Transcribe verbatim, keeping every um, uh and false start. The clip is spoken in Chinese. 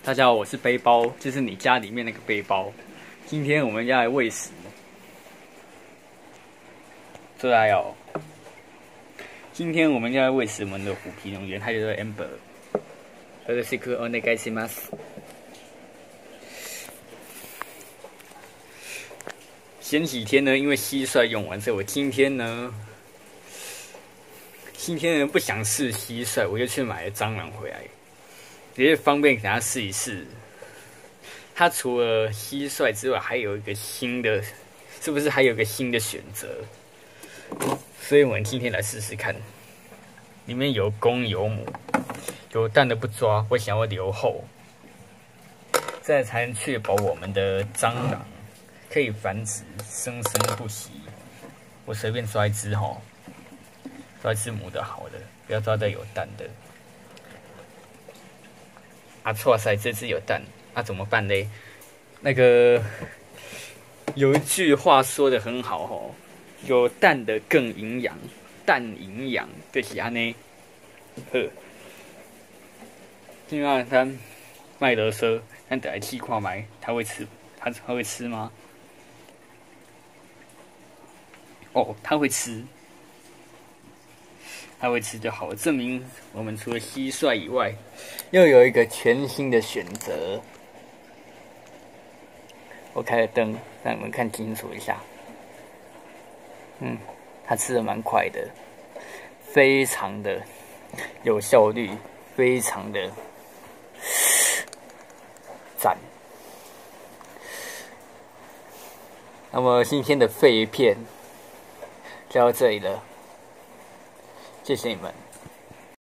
大家好，我是背包，就是你家里面那个背包。今天我们要来喂食，这还有，今天我们要来喂食我们的虎皮农园，它叫做 Amber。よろしくお願いします。前几天呢，因为蟋蟀用完，所以我今天呢，今天呢不想试蟋蟀，我就去买了蟑螂回来。也是方便给他试一试。它除了蟋蟀之外，还有一个新的，是不是还有一个新的选择？所以我们今天来试试看。里面有公有母，有蛋的不抓，我想要留后，这样才能确保我们的蟑螂可以繁殖，生生不息。我随便抓一只吼，抓一只母的好的，不要抓到有蛋的。啊，错塞，这只有蛋，啊怎么办嘞？那个有一句话说的很好吼，有蛋的更营养，蛋营养就是安尼。呵，今晚咱卖得奢，咱得来试看卖，他会吃，他他会吃吗？哦，他会吃。它会吃就好了，证明我们除了蟋蟀以外，又有一个全新的选择。我开了灯，让你们看清楚一下。嗯，它吃的蛮快的，非常的有效率，非常的赞。那么今天的废片就到这里了。谢谢你们。